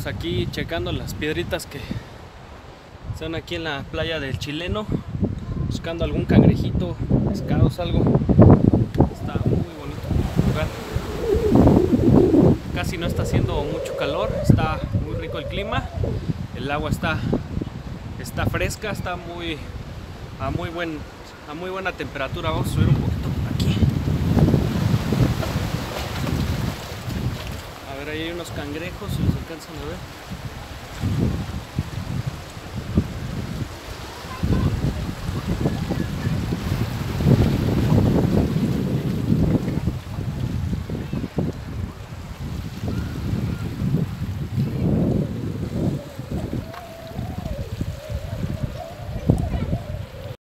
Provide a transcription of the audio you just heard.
Estamos aquí checando las piedritas que son aquí en la playa del Chileno, buscando algún cangrejito, pescados, algo. Está muy bonito el lugar. Casi no está haciendo mucho calor, está muy rico el clima, el agua está fresca, está a muy buena temperatura. Vamos a subir un poquito aquí. A ver, ahí hay unos cangrejos, si los alcanzan a ver.